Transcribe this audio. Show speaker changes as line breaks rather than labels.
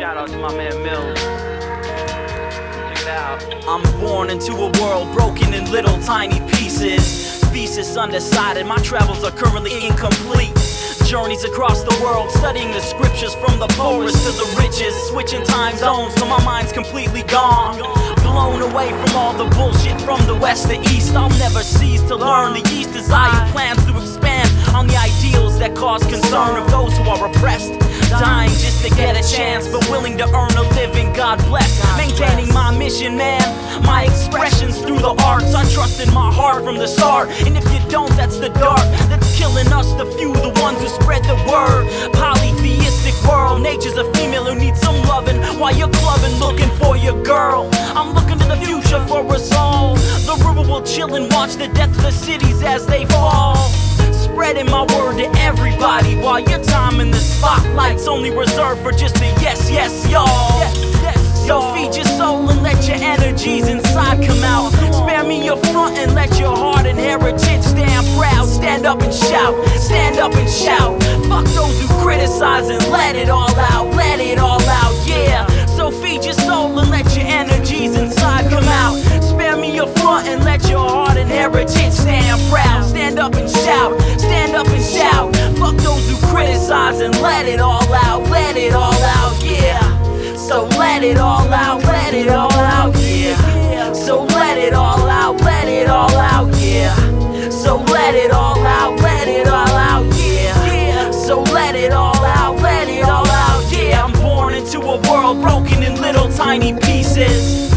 Shout out to my man Mills. Check it out.
I'm born into a world broken in little tiny pieces. Thesis undecided, my travels are currently incomplete. Journeys across the world, studying the scriptures from the poorest to the richest. Switching time zones till my mind's completely gone. Blown away from all the bullshit from the west to east. I'll never cease to learn. The East desire plans to expand on the ideals that cause concern of those who are oppressed. Dying just to get a chance, but willing to earn a living, God bless. Maintaining my mission, man, my expressions through the arts. I trust in my heart from the start, and if you don't, that's the dark that's killing us, the few, the ones who spread the word. Polytheistic world, nature's a female who needs some loving, while you're clubbing looking for your girl. I'm looking to the future for us all. The river will chill and watch the death of the cities as they fall. Spreading my word to everybody, while your time in the spotlight's only reserved for just a yes, yes, y'all. So feed your soul and let your energies inside come out. Spare me your front and let your heart and heritage stand proud. Stand up and shout, stand up and shout. Fuck those who criticize and let it all out, let it all out, yeah. So feed your soul and let your energies inside come out. Spare me your front and let your heart and heritage stand proud. Stand up and shout, stand up and shout. Fuck those who criticize and let it all out, let it all out, yeah. So let it all out, let it all out, yeah. So let it all out, let it all out, yeah. So let it all out, let it all out, yeah. So let it all out, let it all out, yeah. I'm born into a world broken in little tiny pieces.